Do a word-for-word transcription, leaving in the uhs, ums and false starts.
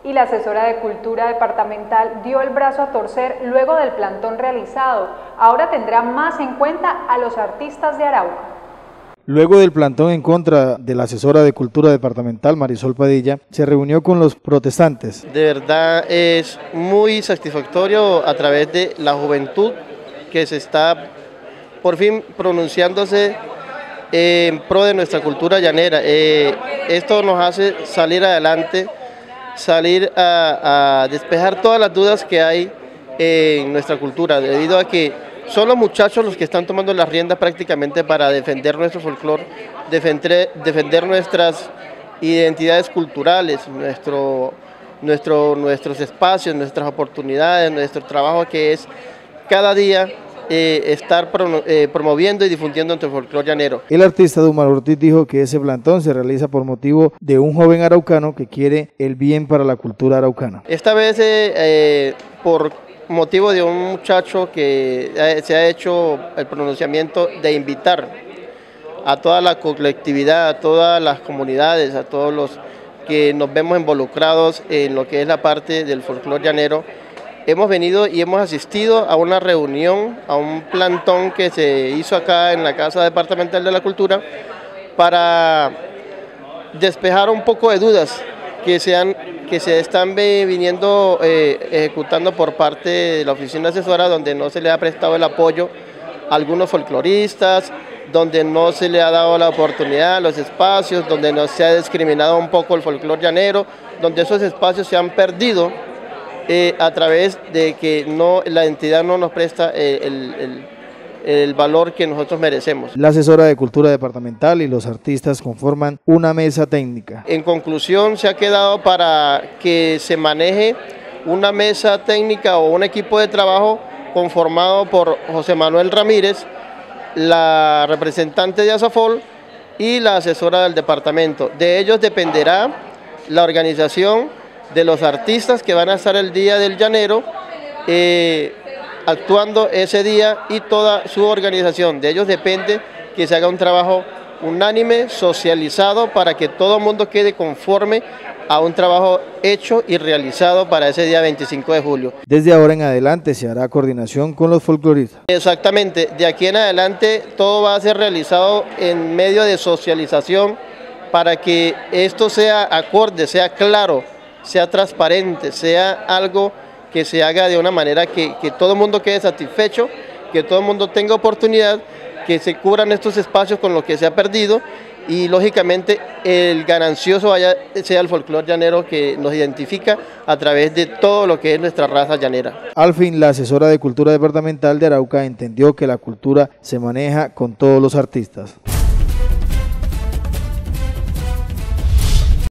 y la asesora de Cultura departamental dio el brazo a torcer luego del plantón realizado. Ahora tendrá más en cuenta a los artistas de Arauca. Luego del plantón en contra de la asesora de Cultura departamental, Marisol Padilla, se reunió con los protestantes. De verdad es muy satisfactorio a través de la juventud que se está por fin pronunciándose en pro de nuestra cultura llanera. Eh, esto nos hace salir adelante, salir a, a despejar todas las dudas que hay en nuestra cultura, debido a que son los muchachos los que están tomando las riendas prácticamente para defender nuestro folclore, defender, defender nuestras identidades culturales, nuestro, nuestro, nuestros espacios, nuestras oportunidades, nuestro trabajo que es cada día eh, estar pro, eh, promoviendo y difundiendo nuestro folclore llanero. El artista Dumar Ortiz dijo que ese plantón se realiza por motivo de un joven araucano que quiere el bien para la cultura araucana. Esta vez eh, eh, por motivo de un muchacho que se ha hecho el pronunciamiento de invitar a toda la colectividad, a todas las comunidades, a todos los que nos vemos involucrados en lo que es la parte del folclore llanero. Hemos venido y hemos asistido a una reunión, a un plantón que se hizo acá en la Casa Departamental de la Cultura para despejar un poco de dudas que se, han, que se están viniendo eh, ejecutando por parte de la oficina asesora, donde no se le ha prestado el apoyo a algunos folcloristas, donde no se le ha dado la oportunidad, los espacios, donde no se ha discriminado un poco el folclore llanero, donde esos espacios se han perdido eh, a través de que no, la entidad no nos presta eh, el, el el valor que nosotros merecemos. La asesora de Cultura departamental y los artistas conforman una mesa técnica. En conclusión, se ha quedado para que se maneje una mesa técnica o un equipo de trabajo conformado por José Manuel Ramírez, la representante de ASAFOL y la asesora del departamento. De ellos dependerá la organización de los artistas que van a estar el día del llanero, eh, actuando ese día, y toda su organización. De ellos depende que se haga un trabajo unánime, socializado, para que todo el mundo quede conforme a un trabajo hecho y realizado para ese día veinticinco de julio. Desde ahora en adelante se hará coordinación con los folcloristas. Exactamente, de aquí en adelante todo va a ser realizado en medio de socialización para que esto sea acorde, sea claro, sea transparente, sea algo que se haga de una manera que, que todo el mundo quede satisfecho, que todo el mundo tenga oportunidad, que se cubran estos espacios con lo que se ha perdido, y lógicamente el ganancioso vaya, sea el folclore llanero que nos identifica a través de todo lo que es nuestra raza llanera. Al fin, la asesora de Cultura departamental de Arauca entendió que la cultura se maneja con todos los artistas.